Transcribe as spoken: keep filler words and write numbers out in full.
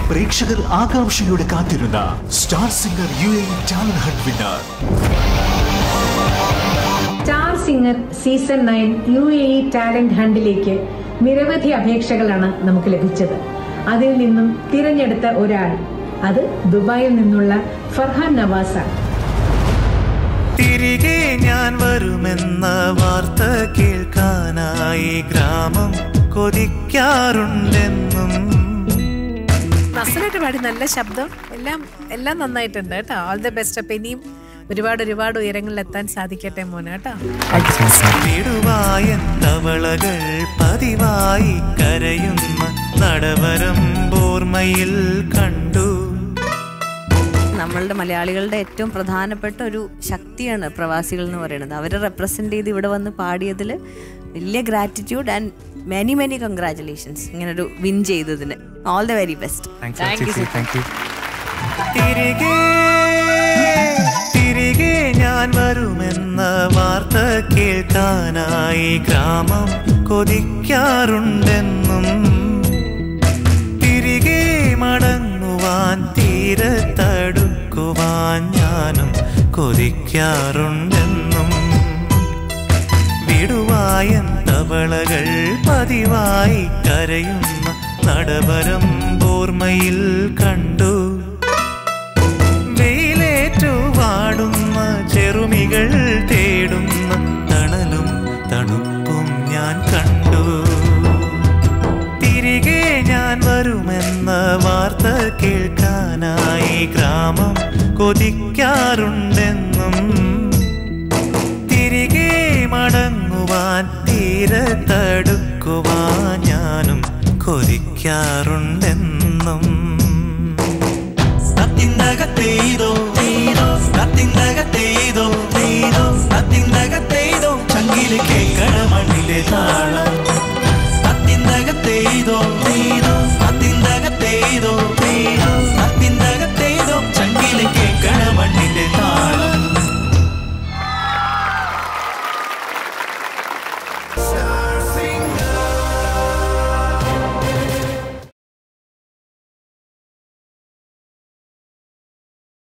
പ്രേക്ഷകർ ആകാംക്ഷയോടെ കാത്തിരുന്ന star singer U A talent hunt winner. Star singer season nine U A talent ഹണ്ടിലേക്ക് നിരവധി അപേക്ഷകളാണ് നമുക്ക് ലഭിച്ചത്. അതിൽ നിന്നും തിരഞ്ഞെടുത്ത ഒരാൾ, അത് ദുബായിൽ നിന്നുള്ള ഫർഹാൻ നവാസാണ്. തിരികെ ഞാൻ വരുമെന്ന വാർത്ത കേൾക്കാനായി ഗ്രാമം കൊതിക്കാറുണ്ടെന്നും. നസലായിട്ട് പാടി, നല്ല ശബ്ദം, എല്ലാം എല്ലാം നന്നായിട്ടുണ്ട് കേട്ടോ. All the best. അപ്പം ഇനിയും ഒരുപാട് ഒരുപാട് ഉയരങ്ങളിൽ എത്താൻ സാധിക്കട്ടെ മോനെ കേട്ടോ. തവളകൾ പതിവായി കരയുന്ന നടവരം ഓർമ്മയിൽ കണ്ടു. നമ്മളുടെ മലയാളികളുടെ ഏറ്റവും പ്രധാനപ്പെട്ട ഒരു ശക്തിയാണ് പ്രവാസികൾ എന്ന് പറയുന്നത്. അവരെ റെപ്രസെൻ്റ് ചെയ്ത് ഇവിടെ വന്ന് പാടിയതിൽ വലിയ gratitude and many many congratulations ഇങ്ങനൊരു വിൻ ചെയ്തതിന്. All the very best. തിരികെ തിരികെ ഞാൻ വരുമെന്ന വാർത്ത കേൾക്കാനായി ഗ്രാമം കൊതിക്കാറുണ്ടെന്നും. തിരികെ മടങ്ങുവാൻ തീരത്തടുക്കുവാൻ ഞാനും കൊതിക്കാറുണ്ടെന്നും. വിടുവായ തവളകൾ പതിവായി കരയുന്ന നടവരം ഓർമ്മയിൽ കണ്ടു. വെയിലേറ്റു വാടുന്ന ചെറുമികൾ തേടുന്ന തണലും തണുപ്പും ഞാൻ കണ്ടു. തിരികെ ഞാൻ വരുമെന്ന വാർത്ത കേൾക്കാനായി ഗ്രാമം കൊതിക്കാറുണ്ടെന്നും. തിരികെ മടങ്ങുവാൻ തീരത്തടുക്കുവാൻ ഞാനും കൊതിക്കാറുണ്ടെന്നും. നത്തിന്തകത്തേതോ നത്തിന്തകത്തേതോ നത്തിന്തകത്തേതോ ചങ്കില് കേൾക്കണ മണ്ണിലെ താളം. നത്തിന്തകത്തേതോ നത്തിന്തകത്തേതോ